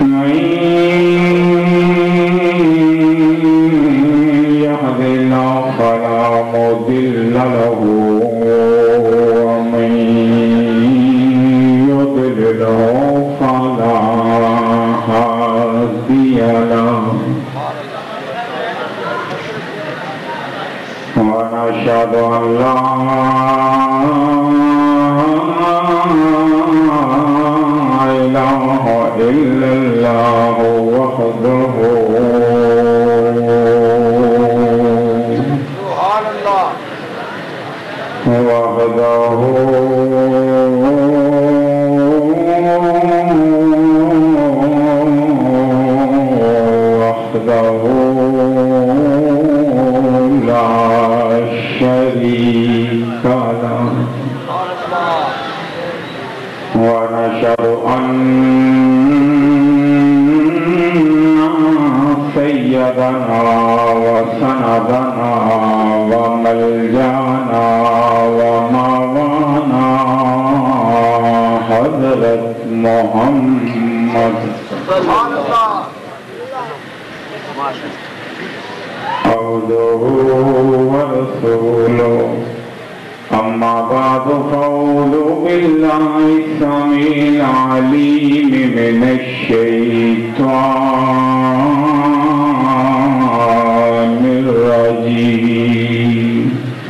من يهد الله فلا مضل له ومن يضلل فلا هادي له ونشهد أن لا إله إلا الله وحده لا شريك له ونشهد أن سيدنا وسندنا وملجأنا ومولانا حضرت محمد عبده ورسوله أما بعد فأعوذ بالله السميع العليم من الشيطان الرجيم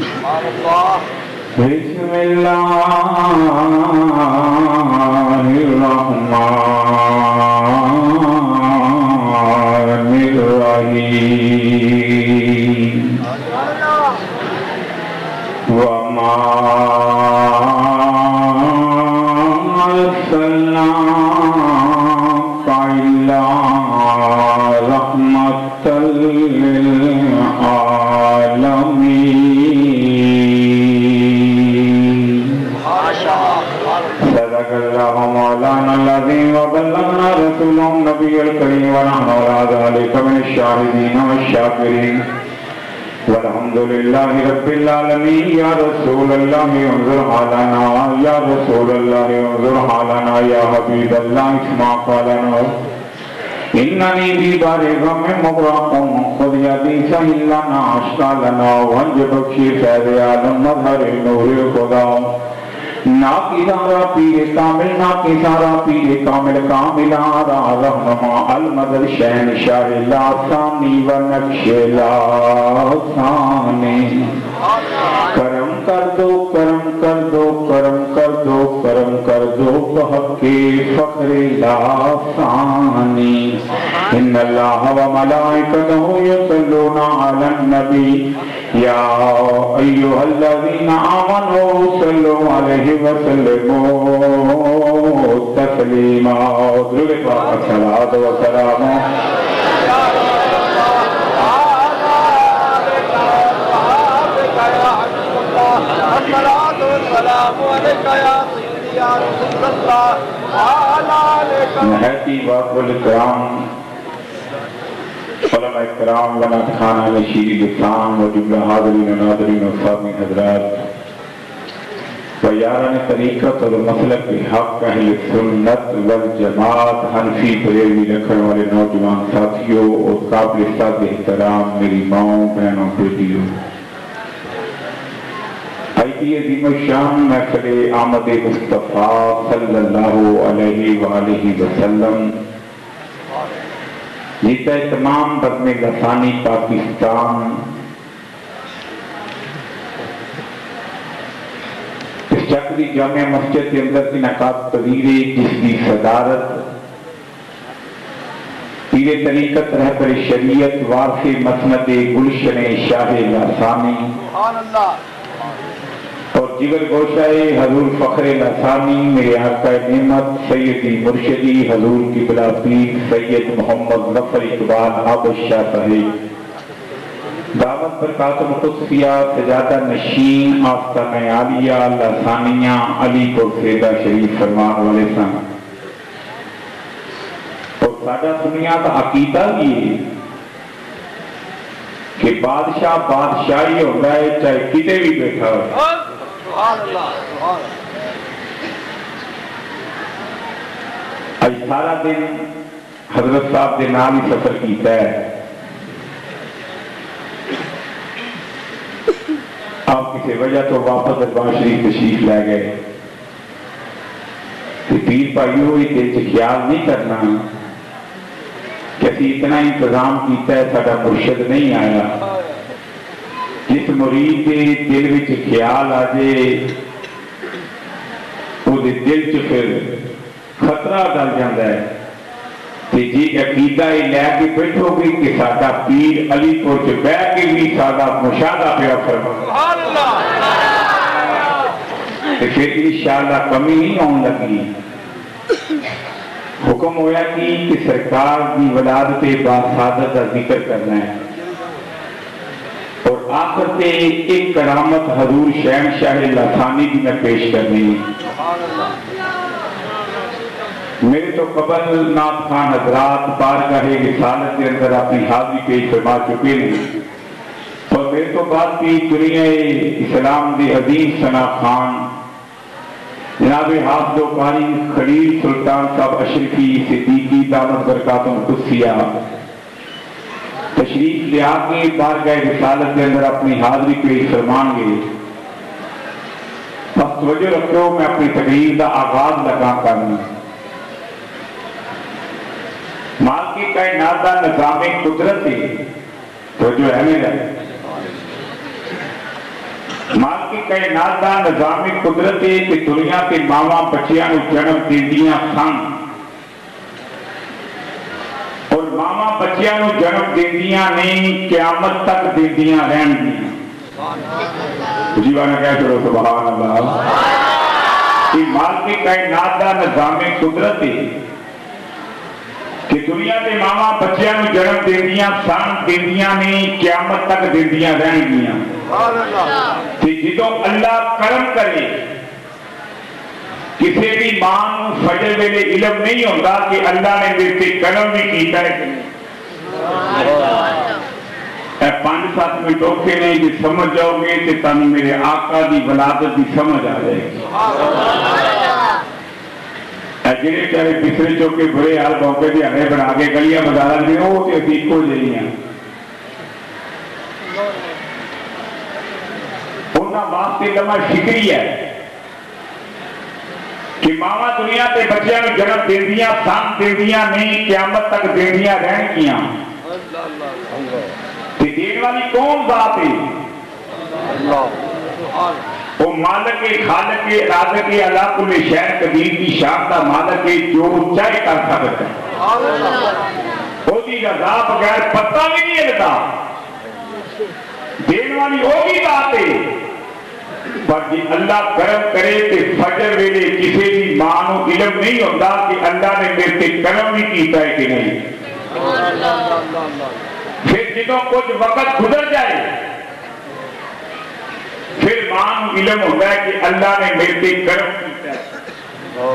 بسم الله الرحمن الرحيم وما أرسلناك إلا رحمة للعالمين صدق الله مولانا العظيم وبلغنا رسوله النبي الكريم ونحن على ذلك من الشاهدين والشاكرين والحمد لله رب العالمين يا رسول الله انظر حالنا يا رسول الله انظر حالنا يا حبيب الله اسمع قالنا إنني ببار غم مغرق خذ يدي سهل لنا أشكالنا وانجب بخشي فیض عالم مظہر نور خدا ناکی سارا پیر کامل ناکی سارا پیر کامل کامل آرا رہنما المدد شہن شاہ لاسانی و نقش لاسانی کرم کر دو کرم کر دو کرم کر دو کرم کر دو بحق فخر لاسانی ان اللہ و ملائکتہ یصلون علی النبی یا ایوہ الذین آمنوا صلوا علیہ وسلموا تسلیما درود پاک صلوات و سلام نہتی باپ الکرام علماء اکرام و ناتخانہ نشیر لسان و جملہ حاضرین و ناظرین و سامعین حضرات و یاران طریقت اور مسلک حق اہل سنت والجماعت حنفی بریلوی رکھن والے نوجوان ساتھیوں اور قابل ساتھ احترام میری ماؤں بہنوں بیٹیوں آئیتی عظیم الشان محفل آمد مصطفیٰ صلی اللہ علیہ وآلہ وسلم جیتا تمام بزم لسانی پاکستان اس چکری جامع مسجد کے اندر انعقاد پذیر جس کی صدارت پیر طریقت رہبر شریعت وارث مسند گلشن شاہ لسانی اور جگر گوشائے حضور فخر لسانی میرے آقا نعمت سیدی مرشدی حضور قبلہ پیر سید محمد ظفر اقبال عابد شاہ صاحب دعوت برکات مقدسیہ سجادہ نشین آستانہ عالیہ لسانیہ علی پور فیدہ شریف فرمان والے سن اور سادہ دنیا کا عقیدہ بھی ہے کہ بادشاہ بادشاہی ہوتا ہے چاہے کتے بھی بیٹھا ہو آج سارا دن حضرت صاحب کے نال ہی سفر کیتا ہے. آپ کسی وجہ تو واپس دربار شریف تشریف لے گئے. پیر بھائیو یہ دل چ خیال نہیں کرنا کہ اسی اتنا انتظام کیتا ہے ساڈا مرشد نہیں آیا. جس مرید کے دل میں خیال آ جائے وہ دل چ پھر خطرہ ڈل جاتا ہے. جی عقیدہ یہ لے کے بیٹھو گی کہ ساڈا پیر علی پور چ بہ کے بھی ساڈا مشاہدہ پیا فرما پھر انشاءاللہ کمی نہیں آن لگی. حکم ہویا کہ سرکار کی ولادت باسعادت کا ذکر کرنا ہے اور آخر سے ایک کرامت حضور شہنشاہ لسانی کی میں پیش کرنی ہے. میرے تو قبل نعت خان حضرات بارگاہ رسالت کے اندر اپنی حاضری پیش فرما چکے ہیں اور میرے تو بعد بھی دنیا اسلام دی عظیم ثنا خان جناب حافظ و قاری خلیل سلطان صاحب اشرفی صدیقی دامت برکاتہم قدسیہ تشریف لے آ کے بارگاہ رسالت کے اندر اپنی حاضری پیش فرمان گے. بس توجہ رکھو میں اپنی تقریر کا آغاز لگا کرنا. مال کی کائنات کا نظام قدرت توجہ ہے میرا. مال کی کائنات کا نظام قدرت ہے کہ دنیا کے ماواں بچیاں نو جنم دیندیاں سن اور ماواں بچیاں نو جنم دیندیاں نہیں قیامت تک دیندیاں رہن گیاں. جیوانا کہہ چھوڑو سبحان اللہ. یہ مال کی کائنات کا نظام قدرت ہے کہ دنیا کے ماواں بچیاں نو جنم دیندیاں سن دیندیاں نہیں قیامت تک دیندیاں رہن گیاں. کہ جدوں اللہ کرم کرے کسی بھی ماں فجر ویلے علم نہیں ہوتا کہ اللہ نے میرے سے کرم بھی کیتا ہے. 5-7 منٹ اوکھے نہیں کہ سمجھ جاؤ گے کہ تمہیں میرے آقا دی ولادت دی سمجھ آ جائے گی. جڑے چاہے پچھلے چوکے برے حال موقع دیہڑے بنا کے گلیاں بازار میں وہ تو ابھی کو جہی ہیں انہاں واسطے لمحہ شکری ہے کہ ماواں دنیا تے بچیاں نو جنم دیندیاں سن دیندیاں نہیں قیامت تک دیندیاں رہن گیاں. تے دین والی کون ذات ہے؟ وہ مالک خالق رازق اللہ کل شے قدیر کی شان کا مالک ہے جو چاہے کر سکتا ہے. وہ دی رضا بغیر پتہ بھی نہیں لگتا. دین والی وہ بھی ذات ہے پر جی اللہ کرم کرے کہ فجر ویلے کسی بھی ماں نو علم نہیں ہوتا کہ اللہ نے میرے سے کرم بھی کیتا ہے کہ نہیں. پھر جدوں کچھ وقت گزر جائے پھر ماں علم ہوتا ہے کہ اللہ نے میرے سے کرم کیتا ہے.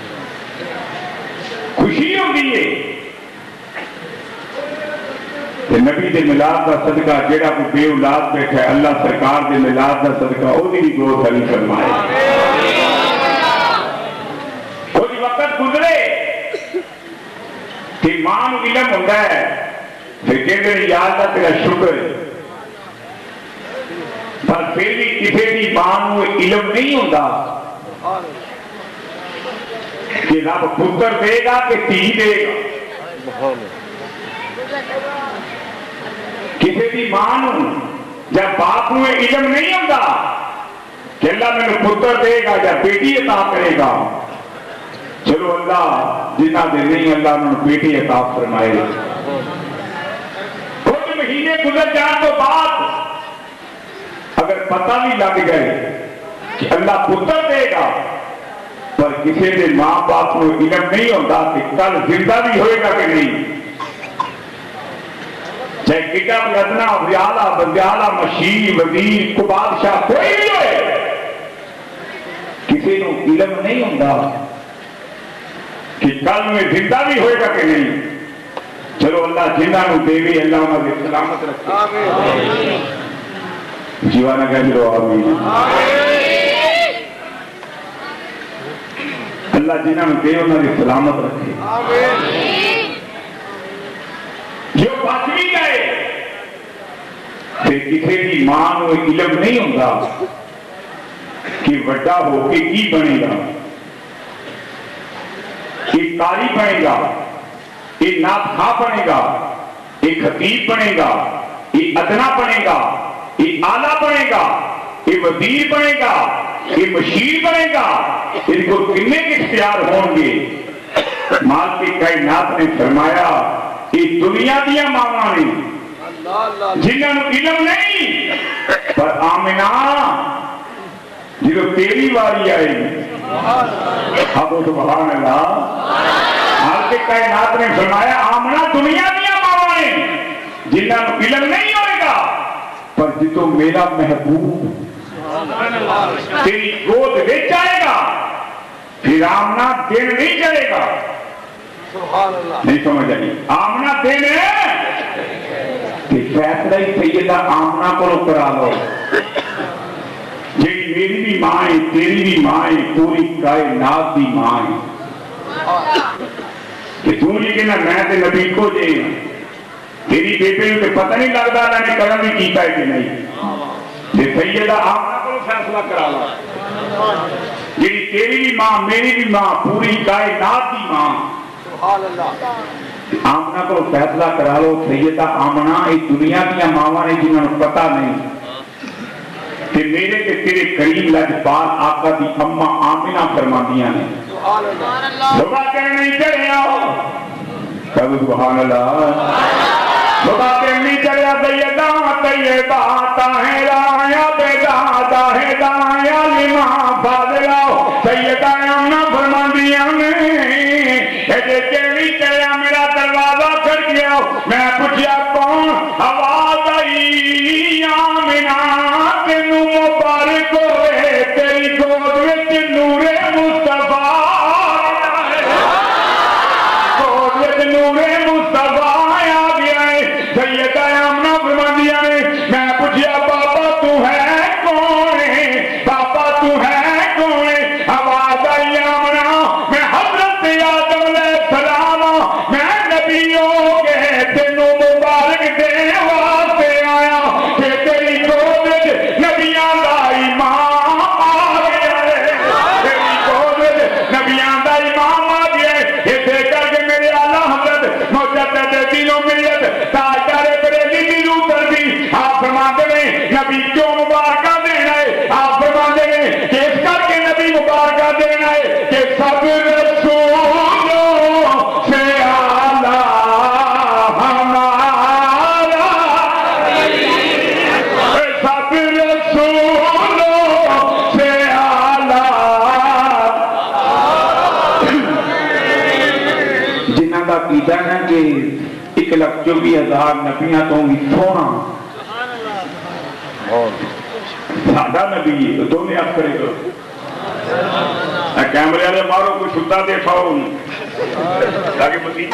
خوشی ہوتی ہے کہ نبی دے میلاد کا صدقہ جیڑا کوئی بے اولاد بیٹھا ہے اللہ سرکار دے میلاد کا صدقہ وہ بھی گود علی فرمائے. کچھ وقت گزرے کہ ماں علم ہوتا ہے پھر کہتے ہیں یا اللہ تیرا شکر ہے پر پھر بھی کسی بھی ماں علم نہیں ہوتا کہ رب پتر دے گا کہ دھی دے گا. کسی بھی ماں جب باپ نو علم نہیں ہوتا کہ اللہ میں پتر دے گا یا بیٹی عطا کرے گا. چلو اللہ جنہ دے نہیں اللہ میں بیٹی عطا فرمائے. کچھ مہینے گزر جان تو بعد اگر پتہ نہیں لگ گئے کہ اللہ پتر دے گا پر کسی کے ماں باپ کو علم نہیں ہوتا کہ کل زندہ بھی ہوئے گا کہ نہیں. چاہے کتا لدنا ویالہ بندیالہ مشیر وزیر کو بادشاہ کوئی بھی ہوئے کسی کو علم نہیں ہوتا کہ کل میں زندہ بھی ہوئے گا کہ نہیں. چلو اللہ جنہ کو دے بھی اللہ انہوں نے سلامت رکھے. جیوانا کہہ لو آمین. اللہ جنہوں نے دے انہوں نے سلامت رکھے. پھر کسی کی ماں کو علم نہیں ہوتا کہ بڑا ہو کے کی بنے گا، یہ قاری بنے گا، یہ نعت خواں بنے گا، یہ خطیب بنے گا، یہ ادنا بنے گا، یہ آلہ بنے گا، یہ وزیر بنے گا، یہ مشیر بنے گا، ان کو کتنے کے اختیار ہوں گے۔ مالک کائنات نے فرمایا یہ دنیا دیا ماما نے جنہوں نے علم نہیں، پر آمنہ جنہوں تیری واری آئی اب سبحان اللہ، مالک کائنات نے فرمایا آمنہ دنیا دیا ماما نے جنہوں نے علم نہیں ہوئے گا، پر جتو میرا محبوب تیری گود لے جائے گا پھر آمنہ دن نہیں چلے گا۔ نہیں سمجھ آئی؟ آمنہ دن ہے کہ فیصلہ ہی سیدہ آمنہ کو کرا لو، جی میری بھی ماں ہے، تیری بھی ماں ہے، پوری کائنات دی ماں ہے کہ تو یہ کہنا میں تے نبی کو دے تیری بیٹے کو پتہ نہیں لگتا میں نے کرم بھی کیتا ہے کہ نہیں، کہ سیدہ آمنہ کو فیصلہ کرا لو، جی تیری بھی ماں میری بھی ماں پوری کائنات دی ماں، آمنہ کو فیصلہ کرا لو۔ سیدہ آمنہ اس دنیا کی ماں نے جنہوں نے پتہ نہیں کہ میرے کے تیرے کریم لجپال آقا دی اماں آمنہ فرماندیاں نے لوگا کہنے نہیں چڑھے آؤ کب سبحان اللہ، لوگا کہنے نہیں چڑھے آؤ سیدہ طیبہ طاہرہ یا بیدادہ ہدایہ لما فاضلہ سیدہ آمنہ فرماندیاں نے ایجے کہنی چڑھیا میرا دروازہ کھڑ گیا، میں پوچھیا کون؟ آواز آئی آمنہ تینوں مبارک ہوئے تیری گود وچ نور مصطفیٰ، گود وچ نور مصطفیٰ آ گیا ہے۔ سیدہ آمنہ فرماندیاں نے میں پوچھیا بابا تو ہے کون ہے، بابا تو ہے کون ہے؟ آواز آئی آمنہ میں حضرت آدم علیہ السلام، میں نبیوں کے تینوں مبارک دے واسطے آیا کہ تیری گود وچ نبیاں دا امام آ گیا ہے، تیری گود وچ نبیاں دا امام آ گیا ہے۔ اسے کر کے میرے اعلیٰ حضرت مجدد دین و ملت تاجدار بریلی دی روح کردی، آپ فرماتے ہیں نبی کیوں مبارکہ دینا ہے؟ آپ فرماتے ہیں کہ اس کر کے نبی مبارکہ دینا ہے کہ سب رسولوں سے اعلیٰ ہمارا، سب رسولوں سے اعلیٰ، جنہاں کا عقیدہ ہے کہ 1,24,000 نبیاں تو بھی سونا سادہ نبی ہے تو دونوں آپ کرے گا کیمرے والے مارو کوئی چھٹا دے کھاؤ تاکہ مسیح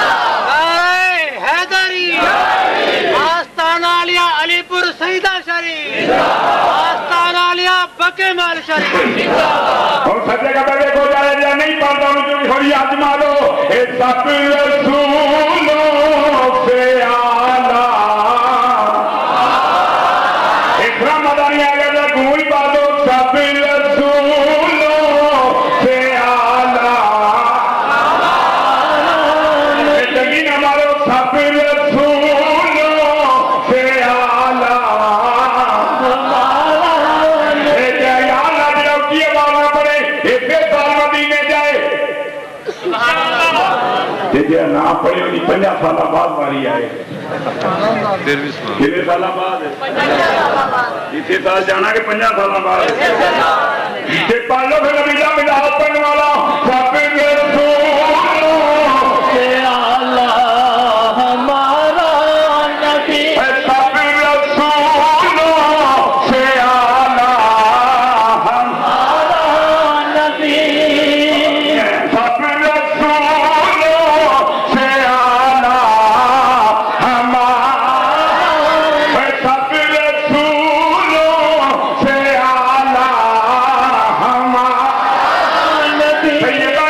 حیدری آستانہ علیہ علی پور سیدہ شریف، آستانہ علیہ بکے مال شریف، اور سجے کا پہلے کو جائے جائے نہیں پڑھتا ہوں جو تھوڑی آجما لو اے سب رسولوں سے اعلیٰ، اکرام مدانی آگے جائے کوئی باتو سب رسولوں سے اعلیٰ، اے جگین ہمارو سب رسولوں سے اعلیٰ، اے جائے اللہ جب کی آواز نہ پڑے ایسے سال مدینے جائے جیسے نہ پڑے ہوئی 50 سالہ بعد باری آئے، کتنے سالہ بعد جیسے سال جانا کہ 50 سالہ بعد جیسے پڑھ لو پھر نبی جا مجھا پڑھنے والا سب رسولوں سے اعلیٰ ہمارا نبی، سب رسولوں سے اعلیٰ ہمارا نبی، سب رسولوں سے اعلیٰ ہمارا، سب رسولوں سے اعلیٰ ہمارا نبی،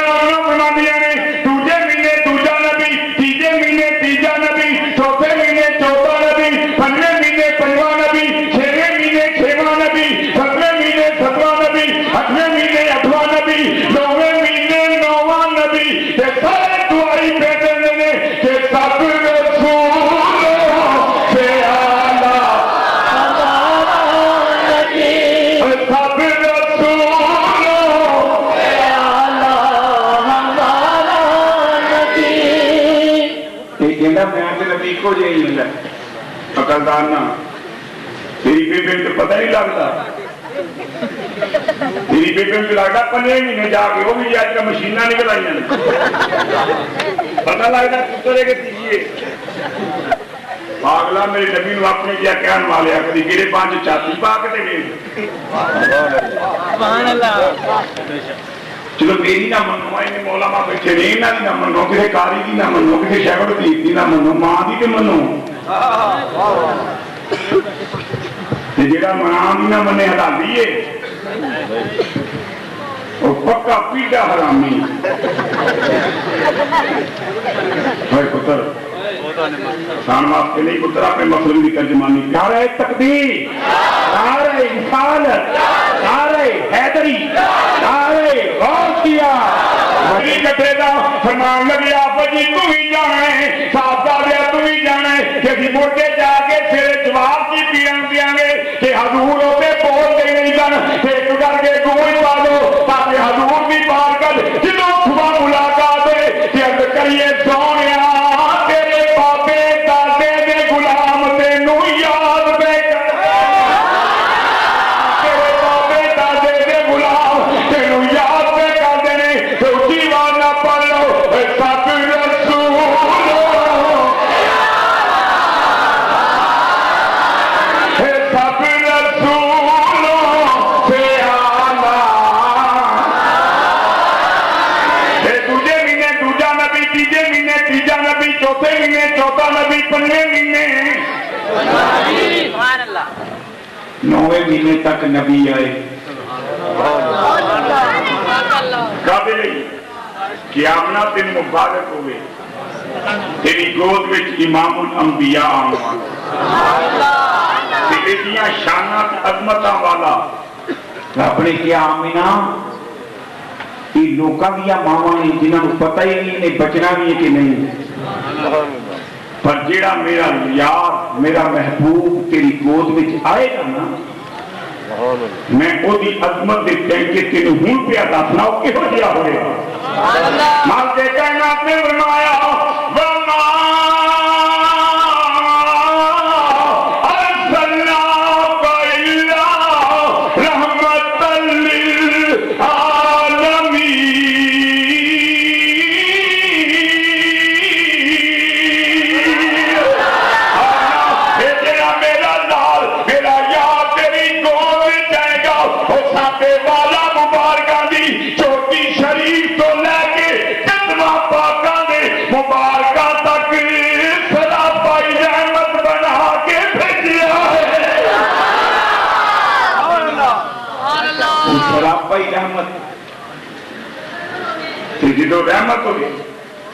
کہندا میں تے نبی کو جے ہی ہے عقلدان نہ تیری بیبے تو پتہ نہیں لگتا تیری بیبے کو لگتا 15 مہینے جا کے وہ بھی آج کا مشینہ نکل آئی ہیں پتہ لگتا کتنے کے تیجیے پاگلا میرے نبی نے اپنے کیا کہن والے ہیں کدی گرے 5 چھاتی پاک دے گئے سبحان اللہ چلو میری نہ منو آئے مولا ماں بیٹھے نہیں نہ منو کسی کاری کی نہ منو کسی شہر دیت کی نہ منو ماں دی تے منو جیڑا ماں دی نہ منے ہدا دیئے اور پکا پیڑا حرامی بھائی پتر سان ماپ کے نہیں پتر آپ میں مخلوق کی ترجمانی نعرہ تکبیر نعرہ رسالت نعرہ حیدری نعرہ غوثیہ مجھے کٹھے دا فرمان لگی آپ جی تو ہی جانے صاحب دادیا تو ہی جانے کہ بھی مڑ کے جا کے پھر جواب کی پیان دیاں گے کہ حضور ہوتے بول دے نہیں جان ایک کر کے گوئی پا دو تاکہ حضور بھی پار کر جنہوں کھوا ملاقات ہے کہ اگر کریے سونیا تیرے پاپے دادے دے غلام تینوں یاد بے کر تیرے پاپے دادے دے غلام تینوں یاد بے کر دینے تو جیوانا پڑھ لو سب رسول سب رسولوں سے آنا دوجے مہینے دوجا نبی تیجے مہینے تیجا نبی چوتھے مہینے چوتھا نبی 15 مہینے 9ویں مہینے تک نبی آئے قابل کہ آمنہ تین مبارک ہوئے تیری گود وچ امام الانبیاء آمن تیرے دیاں شانات عظمتاں والا اپنے کیا آمینہ یہ لوکاں دیا ماما نے جنہاں کو پتہ ہی نہیں انہیں بچنا بھی ہے کہ نہیں پر جیڑا میرا یار میرا محبوب تیری گود وچ آئے گا نا میں او دی عظمت دے کہ تینوں ہون پہ عطا سناؤ کہ ہو جیا ہوئے مال دے کائنات نے فرمایا وَمَا أَرْسَلْنَاكَ إِلَّا رَحْمَةً سراپائی رحمت پھر جدو رحمت ہو گئی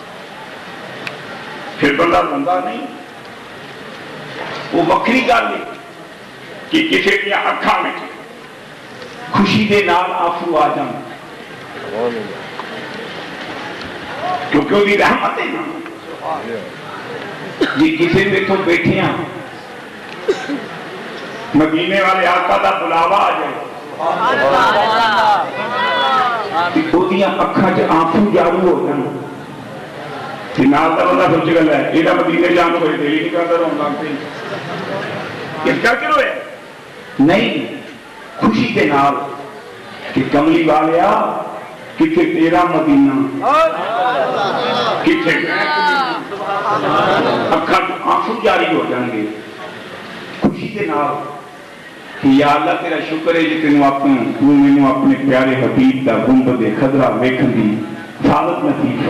پھر بندہ بندہ نہیں وہ وکری گل نہیں کہ کسی کی اکھاں میں خوشی دے نال آنسو آ جان کیونکہ وہ رحمت ہے نا جی کسی میں تو بیٹھے ہیں مدینے والے آقا دا بلاوا آ جائے کہ اکھاں چ آنسو جارو ہو جان کہ نال دا بندہ سوچ گل ہے یہ مدینے جان کوئی دل ہی نہیں کرتا رون لگتے اس کر کے روئے نہیں خوشی کے نال کہ کملی والیا کتنے تیرا مدینہ کتنے اکھاں چ آنسو جاری ہو جان گے خوشی کے نال کہ یا اللہ تیرا شکر ہے جی تینوں اپنے پیارے حبیب دا گنبد خضرا ویکھن دی سعادت نصیب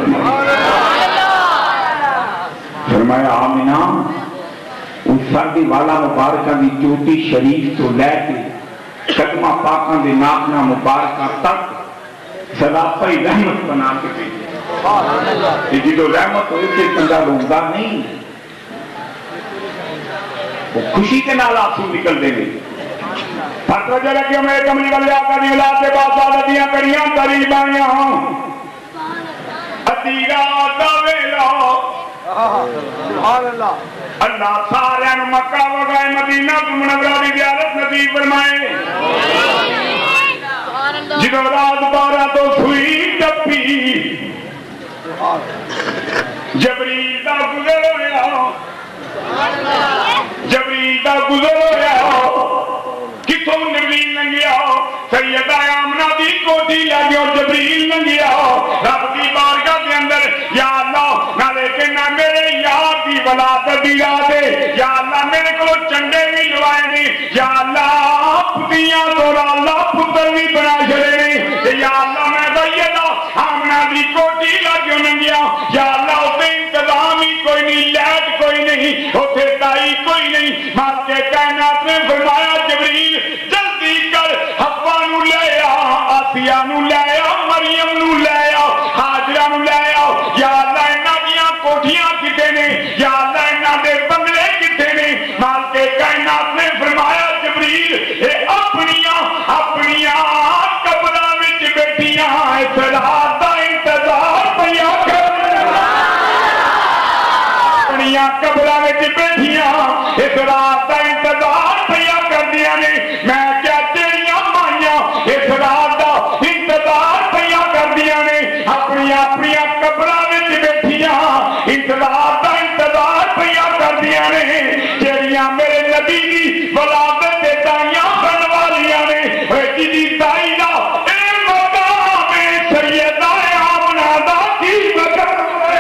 فرمایا آمینہ اس ساڈے والا مبارکہ دی چوٹی شریف تو لے کے قدمہ پاکاں دے ناکنا مبارکہ تک سراپائی رحمت بنا کے بھیجے جدو رحمت ہوئے سے بندہ روندہ نہیں وہ خوشی کے نال آنسو نکل دیں گے فتوہ جو لگی میرے کملی والی آقا دی اولاد کے بعد والدیاں کریاں قریب آئیاں ہوں ادیرہ داویلہ اللہ سارے مکہ وگائے مدینہ منورہ دی زیارت نصیب فرمائے جدو رات 12 تو سوئی ٹپی جبریل دا گزر ہویا جبریل دا گزر ہویا کتوں جبریل لنگیا سیدہ آمنہ دی کوٹھی لگی اور جبریل لنگیا رب کی بارگاہ کے اندر یا اللہ نہ لیکن نہ میرے یار دی ولادت دی دے یا اللہ میرے کو چنڈے بھی لوائے نہیں یا اللہ پتیاں تو اللہ پتر بھی بنا چھڑے نہیں یا اللہ میں سیدہ آمنہ دی کوٹھی لگی لنگیا یا اللہ اسے انتظام ہی کوئی نہیں لیٹ کوئی نہیں اسے دائی کوئی نہیں مات کے کائنات میں فرمایا جبریل جلدی کر حوا نو لے آ آسیہ نو لے آ مریم نو لے آ حاجرہ نو لے آ یا اللہ انہاں دیاں کوٹھیاں کتے نے یا اللہ انہاں دے بنگلے کتے نے مال کے کائنات نے فرمایا جبریل اے اپنیاں قبراں وچ بیٹھیاں اس رات دا انتظار پیا کر اپنیاں قبراں وچ بیٹھیاں اس رات دا انتظار پیا کر دیا نے میں کیا تیریاں مائیاں اس رات دا انتظار پیا کر دیا نے اپنی قبراں وچ بیٹھیاں اس رات دا انتظار پیا کر دیا نے تیریاں میرے نبی دی ولادت تے دائیاں بن والیاں نے اے جی دائی دا اے مقام سیدہ آمنہ دا کی مقام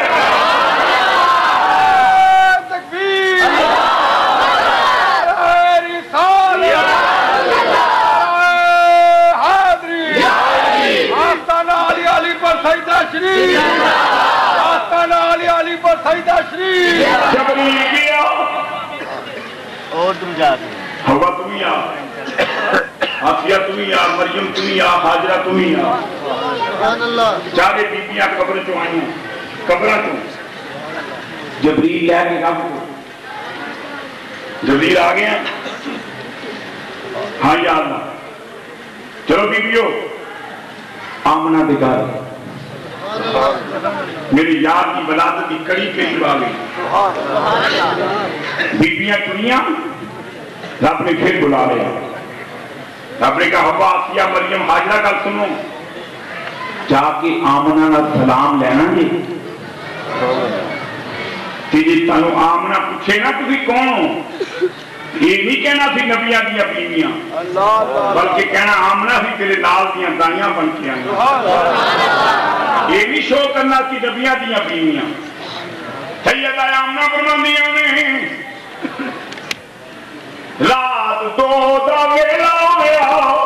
جبریل گیا اور تم جا ہوا تمہیں آ آسیہ تمہیں آ مریم تمہیں آ حاجرہ تمہیں آ چارے بیبیاں قبر چوں آئیں قبرہ چوں جبریل لے کے رب کو جبریل آ گیا ہاں یا اللہ چلو بیبیو آمنہ دکھا میری یاد کی ولادت کی کڑی قریب آ گئی بیبیاں چنیاں رب نے پھر بلا لیا رب نے کہا حوا آسیہ مریم حاجرہ کا سنو جا کے آمنہ نہ سلام لینا جی تیجی تنو آمنہ پوچھے نا تھی کون ہو یہ نہیں کہنا تھی نبیاں دیا بیویاں بلکہ کہنا آمنہ تھی تیرے نال دیا دائیاں بن کے آئیں یہ بھی شو کرنا تھی نبیاں دیا بیویاں سیدہ آمنہ فرماندیاں نے رات دو دا ویلا ہویا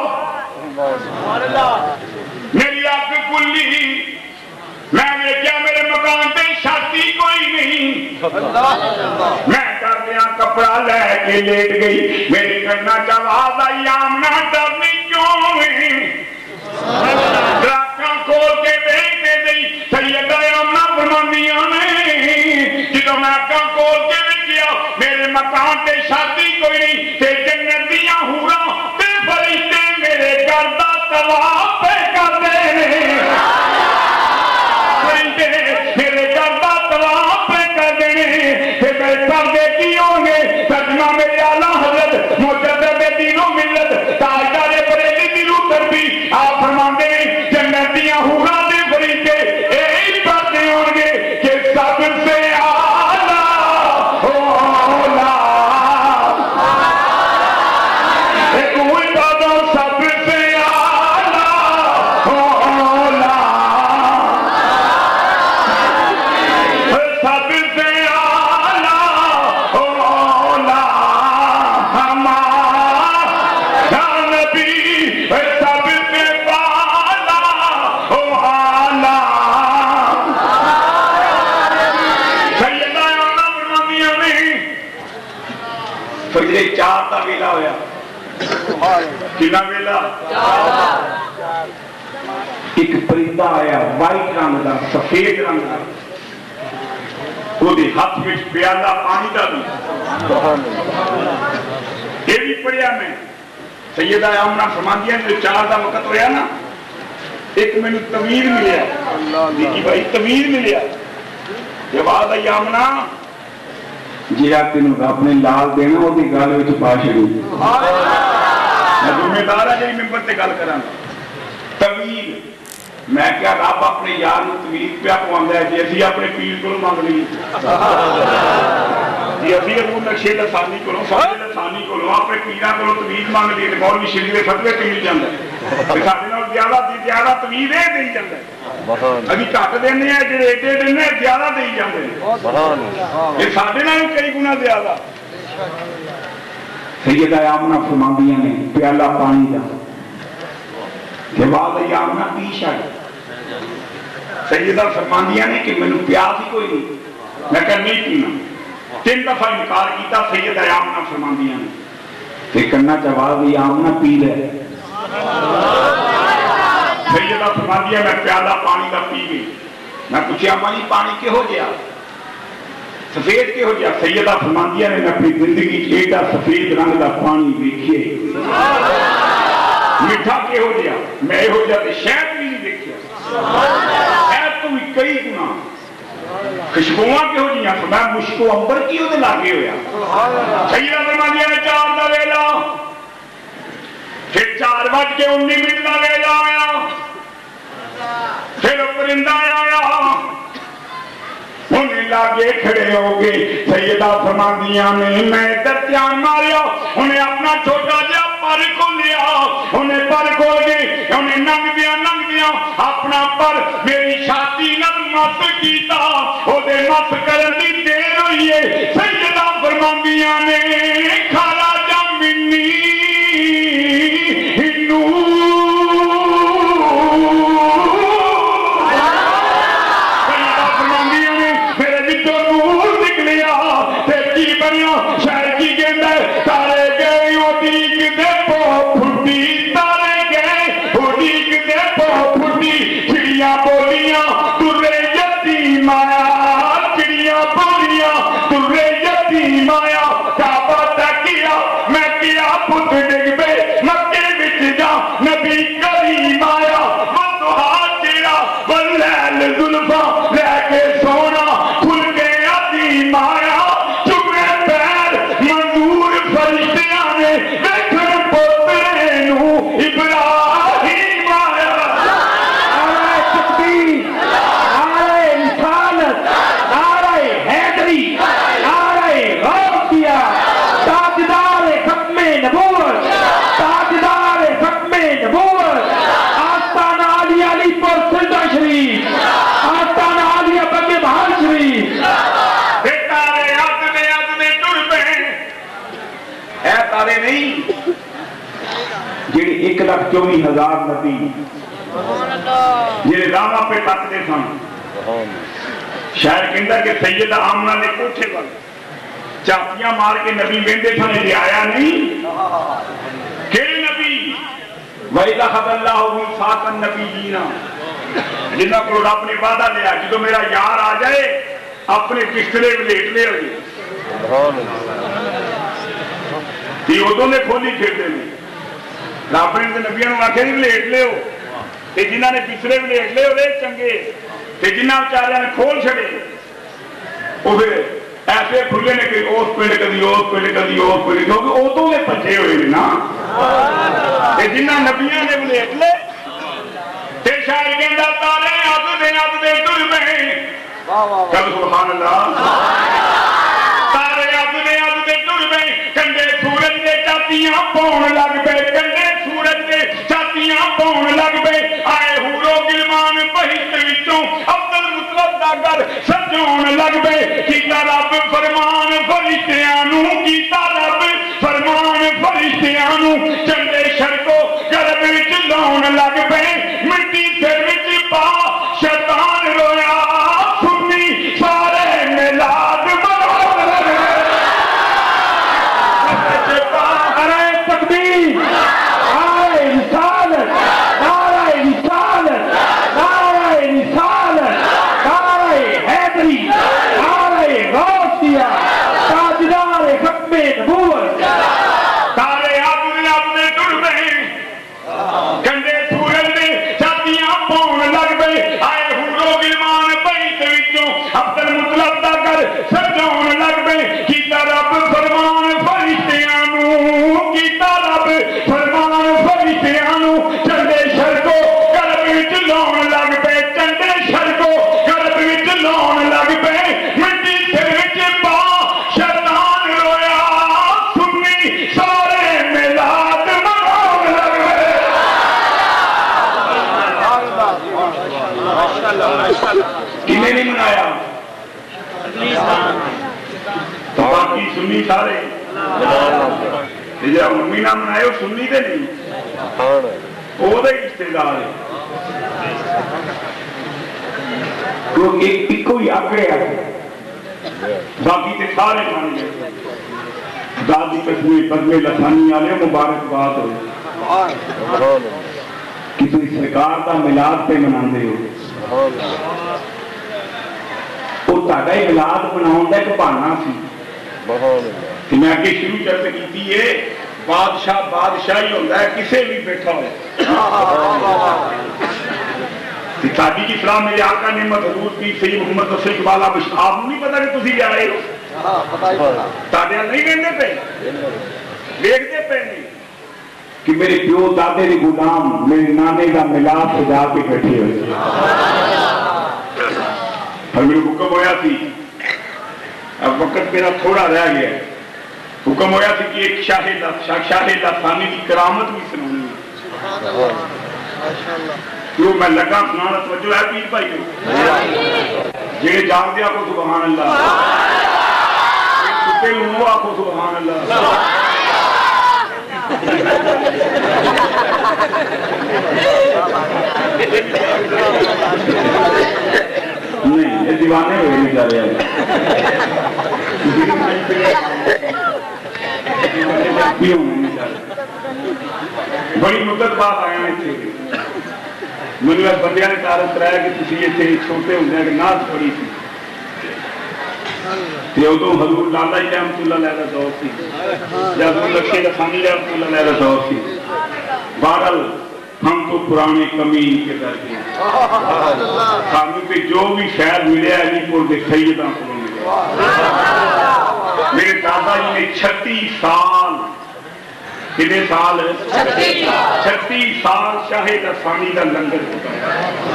میری آنکھ کھلی میں نے کیا میرے مکان پہ شادی کوئی نہیں میں کردیاں کپڑا لے کے لیٹ گئی میری کرنا جواز آئی آمنہ ڈرنی کیوں نہیں راکاں کھول کے بیٹھے دی سیدہ آمنہ فرماندیاں نے جدو میں آنکھاں کھول کے بیٹھیا میرے مکان پہ شادی کوئی نہیں تے جنت دیاں حوراں تے فرشتے میرے گھر دا طواف پہ کر دے میرے گھر دا طواف پہ کر دینے تے میرے پردے کی ہوں گے سجمہ میرے اعلیٰ حضرت مجدد دین و ملت تاجدار بریلی دینو تربی آپ فرماندے جنتیاں حوراں دے فرشتے ایک پردے ہوں گے کہ سب سے اعلیٰ اولا ایک ہوئی بادہ سب سے اعلیٰ اولا سب سے اعلیٰ اولا ہمارا نبی سب سے بالا اولا سیدہ آمنہ فرماندیاں نے فجر 4 دا ویلا ہویا کنا ویلا ایک پرندہ آیا وائٹ رنگ دا سفید رنگ دا وہ دی ہاتھ میں پیالہ پانی دا بھی یہ بھی پڑھیا میں سیدہ آمنہ فرماندیاں جو 4 دا وقت ہویا نا ایک میں نے تمیر ملیا دیکھی بھائی تمیر ملیا جواب آئی آمنہ جیرا تینوں رب نے لال دینا وہ دی گال وچ پا چھڑی میں ذمہ دار ہے جی ممبر تے گل کراں طویل میں کیا رب اپنے یار تویز پیا پواندہ ہے جی اسی اپنے پیر کو مانگ لی جی اسی ابو نقشے لسانی کو سارے لسانی کو اپنے پیران کو تویز مانگ لی مولوی شریف کے فتوے پیر جاندہ ہے ساتھ نال زیادہ تویز ہے دے جاندہ ہے ابھی کٹ دینے ہیں جو ایڈے دینے ہیں زیادہ دے جاندے ہیں یہ ساتھ نال کئی گنا زیادہ سیدہ آمنہ فرماندیاں نے پیالہ پانی دا کہ بعد آمنہ پیش آئی سیدہ فرماندیاں نے کہ میں نے پیاس ہی کوئی نہیں میں کہا نہیں پینا 3 دفعہ انکار کیتا سیدہ آمنہ فرماندیاں نے کہ کرنا جواب آمنہ پی لے سیدہ فرماندیاں میں پیالہ پانی دا پی گئی میں پوچھا پانی پانی کے ہو گیا سفید کے ہو گیا سیدہ فرماندیاں نے اپنی زندگی ایڈا سفید رنگ دا پانی دیکھئے میٹھا کے ہو گیا میں ہو جاتے شاید بھی نہیں دیکھیا شاید تو بھی کئی گنا خوشبوواں کے ہو گیا میں مشکو امبر کی ہو دے لاگے ہویا سیدہ فرماندیاں نے 4 دا ویلا پھر 4:19 دا ویلا آیا پھر پرندہ آیا انہیں لاگے کھڑے ہو گئے سیدہ فرماندیاں نے میں دتیان ماریا انہیں اپنا چھوٹا جا پر کو لیا انہیں پر کو گئے انہیں ننگ دیا اپنا پر میری شادی نل مت کیتا او دے مت کرنی دیر ہوئی ہے سیدہ فرماندیاں نے کھالا جا منی شہر کی گیندہ تارے گئے اوٹیک دے پو پھٹی تارے گئے اوٹیک دے پو پھٹی چڑیاں بولیاں ترے یتیم آیا چڑیاں بولیاں ترے یتیم آیا کعبہ تکیا میں کیا پت ڈگ بے مکے بچ جا نبی کریم آیا مدوہا چڑا واللیل ظلفہ لے کے سونا کھل کے عظیم آیا ابراہیم آیا نعرہ تکبیر نعرہ رسالت نعرہ حیدری نعرہ غوثیہ تاجدار ختم نبوت تاجدار ختم نبوت آستانہ عالیہ علی پر سجدہ شریف آستانہ عالیہ بگے بہار شریف تارے عزم ٹر پہ اے تارے نہیں جیڑے 1,24,000 نبی جیڑے راما پہ تکتے سن شاعر کہندا کہ سیدہ آمنہ نے کوٹھے پر چاپیاں مار کے نبی ویندے سن یہ آیا نہیں کیڑے نبی وَإِذَا خَذَ اللَّهُ مِيثَاقَ النَّبِيِّينَ جنہاں کو رب نے وعدہ لیا جدو میرا یار آ جائے اپنے بسترے ولیٹ لے ہوئے یہ ادوں نے کھولی پھرتے ہیں رب نے نبیوں نے آخر ولیٹ لے ہو جنہوں نے بسترے ولیٹ لے ہوئے چنگے جنہوں بیچارے نے کھول چھڑے وہ پھر ایسے کھلے نے کہ اس پنڈ کدی اس پنڈ کدی اس پنڈ کیونکہ ادوں نے پچھے ہوئے نا جنہوں نبیوں نے ولیٹ لے شاعر کہندا تارے اب دے ٹر پے چل سبحان اللہ تارے اب دے ٹر پے کنڈے سورج دے چاتیاں پاؤن لگ پے کنڈے سورج دے چاتیاں پاؤن لگ پے آئے حورو گلمان بہشت وچوں عبدالمطلب دا گھر سجاؤن لگ پے کیتا رب فرمان فرشتیاں نو کیتا رب فرمان فرشتیاں نو چنڈے شرکو گرب وچ لاؤن لگ پے مٹی سر وچ پا شیطان رویا سنی سارے میلاد سجاؤن لگ پے کیتا رب فرمان فرشتیاں نو کیتا رب فرمان فرشتیاں نو چندے شرکو گھر وچ لاؤن لگ سنی سارے جب امی نہ منائے وہ سنی تے نہیں وہ رشتے دار ایک ہی آگے باقی تے سارے مان گئے دادی پدمے لسانی والے مبارکباد ہو کہ تھی سرکار کا ملاد پہ منا ہو وہ تھوڑا ہی ملاد بناؤ کا ایک بہانا سی کہ میں اگے شروع چرچ کی ہے بادشاہ بادشاہی ہوتا ہے کسے بھی بیٹھا ہو سادی کی فلاح میرے آقا نعمت حضور کی سید محمد رسول اقبال آپ نہیں پتا کہ تسی جا رہے ہو تاڑیاں نہیں دیکھتے پہ دیکھتے پہ نہیں کہ میرے پیو دادے دی غلام میرے نانے کا ملاد سجا کے بیٹھے ہوئے اور میرے حکم ہویا تھی اب وقت میرا تھوڑا رہ گیا حکم ہویا تھی کہ ایک شاہد ثانی کی کرامت بھی سنانی ہے کیوں میں لگا سنانا توجہ ہے پیر بھائی جڑے جان دیا کو سبحان اللہ کتے لوں آپ کو سبحان اللہ نہیں یہ دیوانے ہوئے نہیں جا رہے ہیں بڑی مدت بعد آیا میں تھے مجھے بندیاں نے تعارف کرایا کہ تسی یہ تھے چھوٹے ہوں کہ ناز پڑی تھی یہ تو حضور لالا ہی رحمت اللہ علیہ دور تھی یا حضور لکشے لسانی رحمت اللہ علیہ دور تھی بہرحال ہم تو پرانے کمی کے در کے خانوں پہ جو بھی شہر ملے علی پور کے سیداں کو ملے میرے دادا جی نے 36 سال کتنے سال 36 سال شاہد ثانی کا لنگر پکایا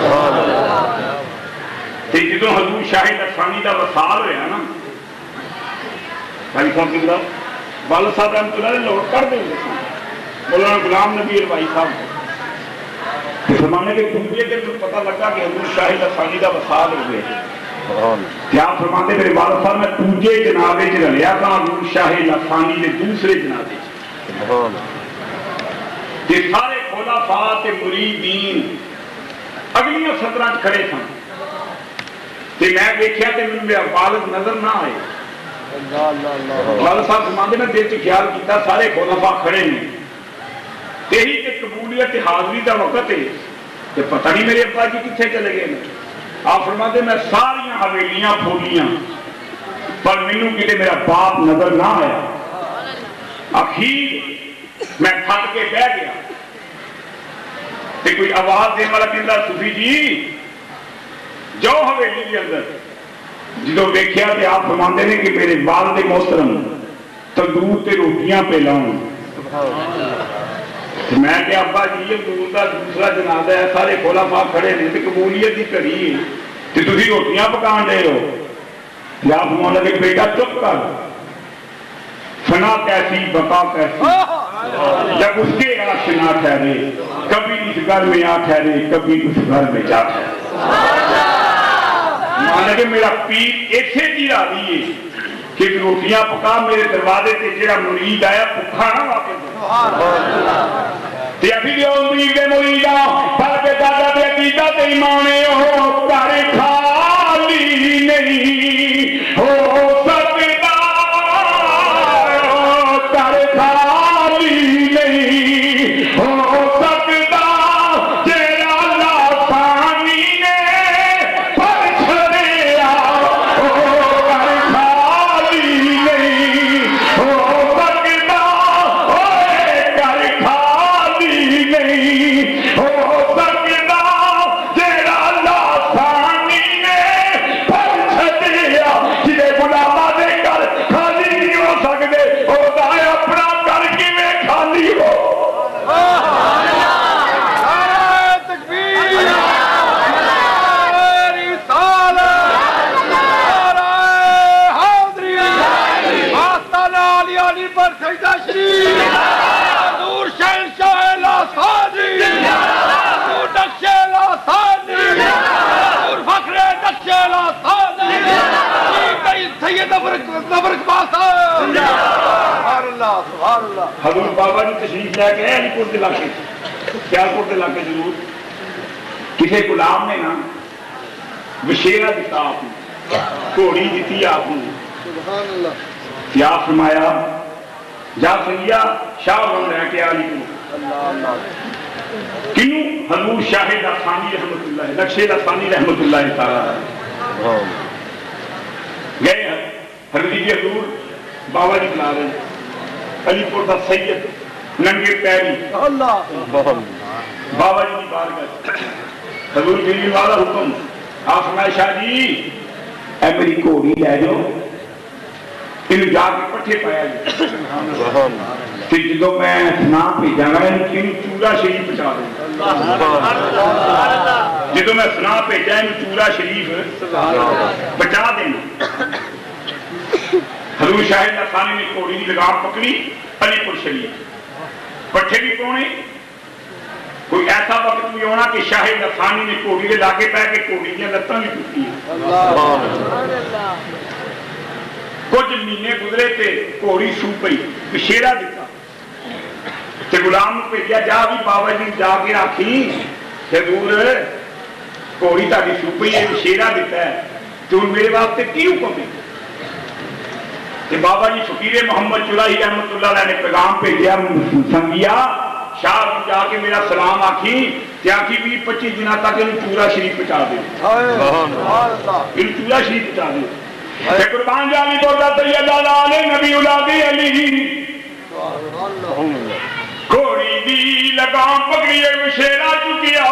جدو حضور شاہد ثانی کا وصال ہوا نا بھائی صاحب کی والد صاحب رحمۃ اللہ علیہ لوٹ کر دیں مولانا غلام نبی الوائی صاحب فرمانے کے دوسرے کے پتہ لگا کہ حضور شاہد ثانی کا وصال ہوئے کیا فرماتے میرے والد صاحب میں دوسرے جنازے چ رلیا تھا حضور شاہد ثانی کے دوسرے جنازے کہ سارے خلفاء تے مریدین اگلیاں صدراں کھڑے تھے تے میں دیکھیا تے میرا والد نظر نہ آئے والد صاحب فرماتے میں دل چ خیال کیتا سارے خلفاء کھڑے نے یہی کہ قبولیت حاضری دا وقت ہے کہ پتہ نہیں میرے ابا جی کتنے چلے گئے آپ فرماتے میں ساری حویلیاں پھولیاں پر مینوں کتے میرا باپ نظر نہ آیا اخیر میں تھک کے بہ گیا تے کوئی آواز دے والا کہندا صوفی جی جاؤ حویلی کے اندر جدو دیکھیا تے آپ فرماندے نے کہ میرے والد محترم تندور تے روٹیاں پہ لاؤں میں کہ ابا جی حضور دا دوسرا جنازہ ہے سارے خلفاء کھڑے نے تے قبولیت دی گھڑی ہے تے تسی روٹیاں پکان دے ہو یا آپ فرماندے کہ بیٹا چپ کر فنا کیسی بقا کیسی جب اس کے آشنا ٹھہرے کبھی اس گھر میں آ ٹھہرے کبھی اس گھر میں جا ٹھہرے مانا کہ میرا پیر ایسے جی راضی ہے کہ روٹیاں پکا میرے دروازے سے جڑا مرید آیا بھوکا نہ واپس تے ابھی جو امید مریدا پر کے دادا تے عقیدہ تے ایمانے ہو گھر خالی نہیں ہو سکتا گھر خالی نہیں ہو سکتا تیرا لاسانی نے پر چھڑیا گھر خالی نہیں ہو سکتا گھر خالی نہیں ہو سکتا تیرا لاسانی نے پر چھڑیا جنہیں غلامہ دے کر خالی نہیں ہو سکتے اپنا کر کے میں خالی ہو سید نبرک باس حضور بابا جی تشریف لے کے علی پور علاقے سیالکوٹ کے علاقے ضرور کسی غلام نے نا وشیرا دیتا آپ نے گھوڑی دیتی آپ نے کیا فرمایا جا سنگیا شاہ بن رہ کے علی پور کیوں حضور شاہد افسانی رحمت اللہ نقشید افسانی رحمت اللہ تعالی گئے حضرت جی حضور بابا جی بلا رہے علی پور کا سید ننگے پیری بابا جی کی بارگاہ حضور میری والا حکم آپ فرمائے شاہ جی اے میری گھوڑی لے جاؤ ان جا کے پٹھے پایا جی کہ جدو میں سنا بھیجا گا ان چورا شریف پہنچا دیں جدو میں سنا بھیجا ان چورا شریف پہنچا دینا حضور شاہد افسانی نے گھوڑی کی لگام پکڑی علی پور شریف پٹھے بھی پونے کوئی ایسا وقت بھی ہونا کہ شاہد افسانی نے گھوڑی کے لاگے پہ کے گھوڑی کی لتاں بھی ٹوٹی کچھ مہینے گزرے تے گھوڑی سو پئی بشیرا دیتا تے غلام کو بھیجا جا بھی بابا جی جا کے آکھی حضور گھوڑی تاری سو پئی ہے بشیرا دیتا ہے تو میرے واسطے کی حکم ہے کہ بابا جی فقیر محمد چلائی رحمت اللہ علیہ نے پیغام پہ سنگیا شاہ جا کے میرا سلام آکھی کہ آکھی بھی 25 دنوں تک انہوں چورا شریف پہنچا دے انہوں چورا شریف پہنچا دے قربان جالی بولتا سید آلہ نبی اولاد علی گھوڑی دی لگام پکڑی وشیرا چکیا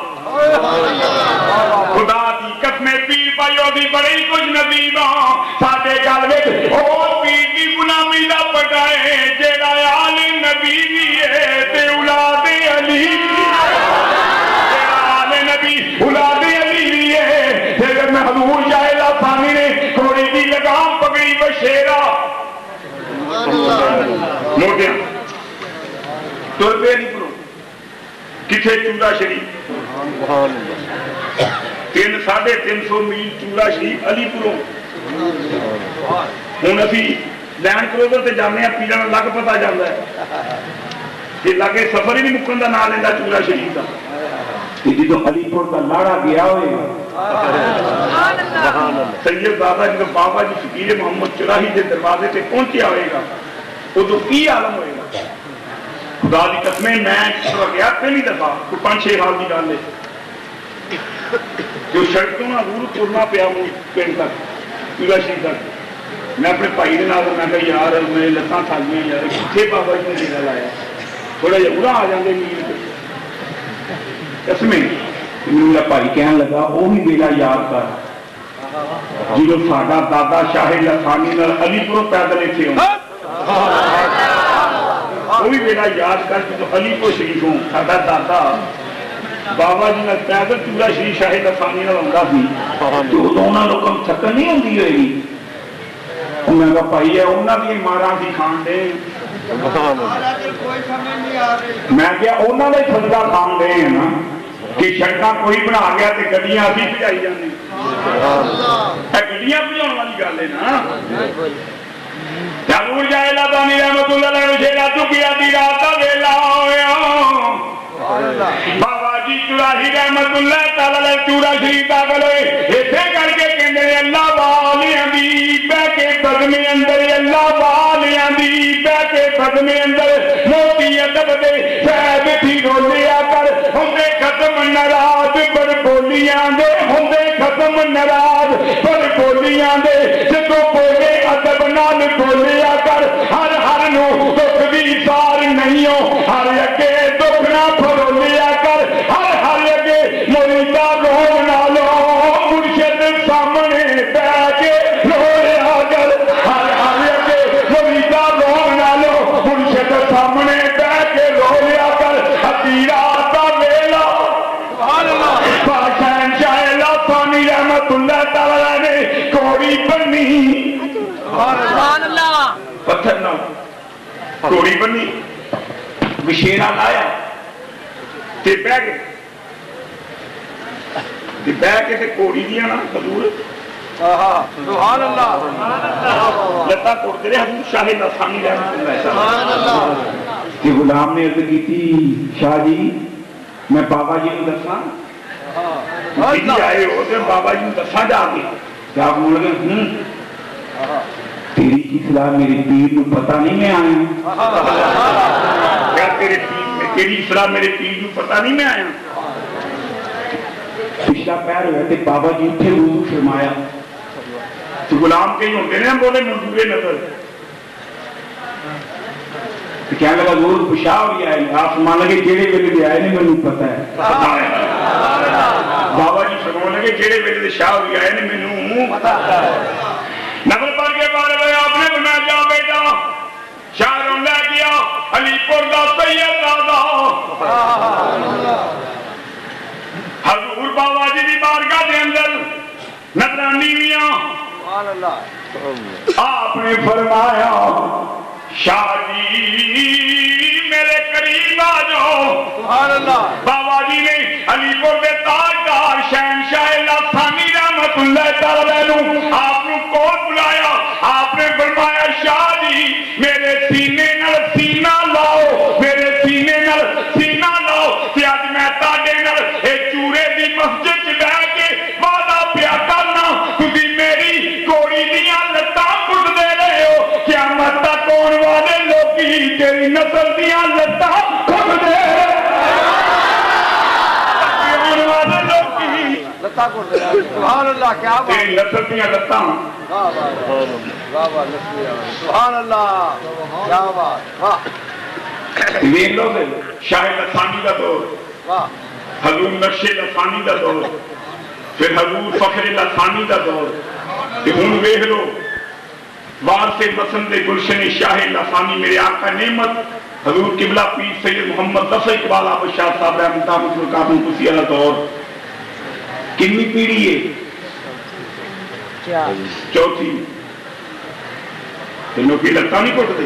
خدا دی قسمیں پیر پائیو دی بڑی کچھ نبیباں ساڑھے گل وچ او پیر دی غلامی دا پٹائے جیڑا آل نبی ہے تے اولاد علی جیڑا آل نبی اولاد علی ہے تے میں حضور شاہد افسانی نے گھوڑی دی لگام پکڑی وشیرا موٹیاں تر پہ نہیں پرو کتھے چورا شریف 350 میل چورا شریف علی پوروں ہوں ابھی لینڈ کروزر سے جانے ہیں پیرا لگ پتا جانا ہے کہ لگے سفر ہی نہیں مکن کا نام لینا چورا شریف کا جدو علی پور کا لاڑا گیا ہوئے سید دادا جب بابا جی فقیر محمد چراہی کے دروازے سے پہنچیا ہوئے گا وہ تو کی عالم ہوئے گا خدا دی قسمیں میں گیا پہلی دفعہ کوئی 5-6 سال کی گل ہے جو سڑکوں نہ دور ترنا پیا پنڈ تک چورا شریف تک میں اپنے بھائی کے نال میں کہا یار میرے لتاں کھا گیا یار کتنے بابا جی نے ڈیرا لایا تھوڑا جہا برا آ جاتے میل قسمیں میرا بھائی کہنے لگا وہی میرا یاد کر جب ساڈا دادا شاہد افسانی علی پور پیدل اتنے ہوں وہی میرا یاد کر جو علی پور شریف ہوں ساڈا دادا بابا جی نے پیدل چورا شریف شاہد افسانی آتا سی تو انہوں لوگوں کو تھکن نہیں ہوتی ہوئے گی میں کہا بھائی ہے انہوں نے مارا سی کھان دے میں کیا انہوں نے سجدہ کھان دے ہیں نا کہ سڑکاں کوئی بنا گیا تو گڈیاں ابھی بھجائی جانے گڈیاں بھجاؤ والی گل ہے نا حضور جائے لادانی رحمت اللہ علیہ وشیرا چکیا دی رات دا ویلا ہویا بابا جی چراہی رحمت اللہ تعالی چورا شریف داخل ہوئے ایسے کر کے کہندے اللہ والیاں دی بہ کے قدمے اندر اللہ والیاں دی بہ کے قدمے اندر موتی ادب دے صاحب تھی رولیا کر ہوندے ختم ناراض پر بولیاں دے ہوندے ختم ناراض پر بولیاں دے جدوں بولے ادب نال بولیا کر ہر ہر نو دکھ بھی سار نہیں ہو ہر اگے دکھ نہ پھرولیا کر ہر ہر اگے مریدا روم نہ لو مرشد سامنے بہ کے رویا کر ہر ہر اگے مریدا روم نہ لو مرشد سامنے بہ کے رویا کر حتیرا دا ویلا شہنشاہ افسانی رحمت اللہ تعالی نے گھوڑی بنی پتھر نہ گھوڑی بنی وشیرا لایا تے بہ کے گھوڑی دیا نا حضور سبحان اللہ لتا کوٹ رہے حضور شاہ لسانی رحمۃ اللہ کہ غلام نے عرض کی تھی شاہ جی میں بابا جی کو دساں جی آئے ہو تو بابا جی کو دساں جا کے کیا بول گئے تیری کی صلاح میری پیر کو پتہ نہیں میں آیا کیا تیرے پیر میں تیری صلاح میرے پیر کو پتہ نہیں میں آیا پچھلا پیر ہوئے تھے بابا جی اٹھے وضو فرمایا تو غلام کہیں ہوتے ہیں بولے منظور نظر کیا لگا دور پشا ہو گیا ہے آپ مان لگے جیڑے ویلے دے آئے نہیں مجھے پتہ ہے بابا جی فرمانے لگے جیڑے ویلے دے شاہ ہو گیا ہے نہیں مینوں پتہ ہے نقل پڑھ کے بارے میں آپ نے فرمایا جا بیٹا شاہ رون لے گیا علی پور دا سید دادا حضور بابا جی دی بارگاہ دے اندر نظرانی میاں آپ نے فرمایا شاہ جی میرے قریب آ جاؤ بابا جی نے علی پور دے تاجدار شہنشاہ لسانی رحمت اللہ تعالی آپ نے کول بلایا آپ نے فرمایا شاہ جی میرے سینے نال سینہ لاؤ میرے سینے نال سینہ لاؤ تے اج میں تاڈے نال اے چورے دی مسجد وچ بیٹھ کے وعدہ پیا کرنا تسی میری کوڑی دیاں لتاں کٹ دے رہے ہو قیامت تک آن والے لوکی تیری نسل دیاں لتاں کٹ دے آن والے لوکی لتا کو سبحان اللہ کیا بات تیری نسل دیاں لتاں سبحان اللہ کیا بات واہ ویکھ لو شاہ لسانی دا دور واہ حضور نقش لسانی دا دور پھر حضور فخر لسانی دا دور کہ ہن ویکھ لو وارث مسند گلشن شاہ لسانی میرے آقا نعمت حضور قبلہ پیر سید محمد ظفر اقبال آباد شاہ صاحب رحمۃ اللہ برکاتہ کسی والا دور کنویں پیڑھی ہے چوتھی تینوں کی لگتا نہیں کٹ دے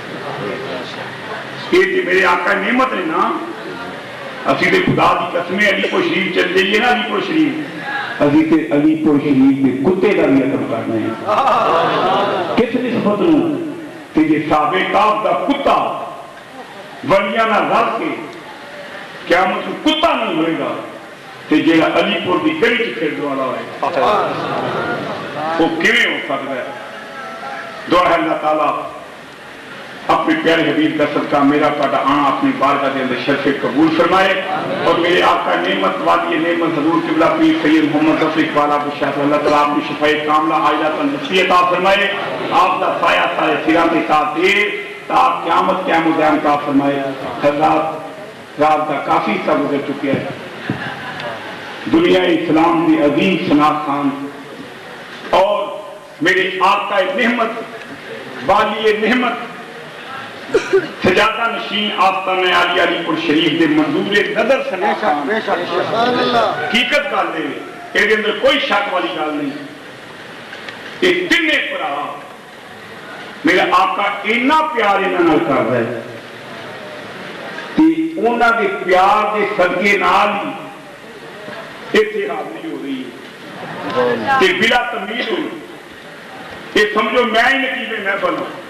یہ میرے آقا نعمت نے نا اسی تے خدا دی قسمیں علی پور شریف چل جائیے نا علی پور شریف ابھی تے علی پور شریف میں کتے کا بھی ادب کرنے ہیں کس نسبت نوں کہ یہ صحابہ کاف دا کتا ولیاں نال رل کے قیامت کو کتا نہیں ہوئے گا تے جیڑا علی پور دی گلی وچ پھرن والا ہوئے وہ کیویں ہو سکدا ہے دعا ہے اللہ تعالیٰ اپنے پیارے حبیب کا صدقہ میرا پاٹا آنا اپنی بارگاہ کے اندر شرف قبول فرمائے اور میرے آقا نعمت وادی نعمت حضور قبلہ پیر سید محمد ظفر اقبال آباد شاہ اللہ تعالیٰ اپنی شفاء کاملہ عائلہ تندرستی عطا فرمائے آپ کا سایہ سارے سرا کے ساتھ دے تا قیامت قیام الدین عطا فرمائے حضرات رات کا کافی سا گزر چکے ہیں دنیا اسلام دی عظیم شناخت خان اور میرے آقا نعمت والی نعمت سجادہ نشین آستانہ علی علی پور شریف دے منظور نظر سنے حقیقت گل دے اے اندر کوئی شک والی گل نہیں یہ تینے بھرا میرا آقا اتنا پیار انہاں نال کردا ہے کہ انہاں دے پیار دے صدقے نال ہی ایتھے حاضری ہو رہی ہے کہ بلا تمیز ہوئی یہ سمجھو میں ہی نقیب محفل ہوں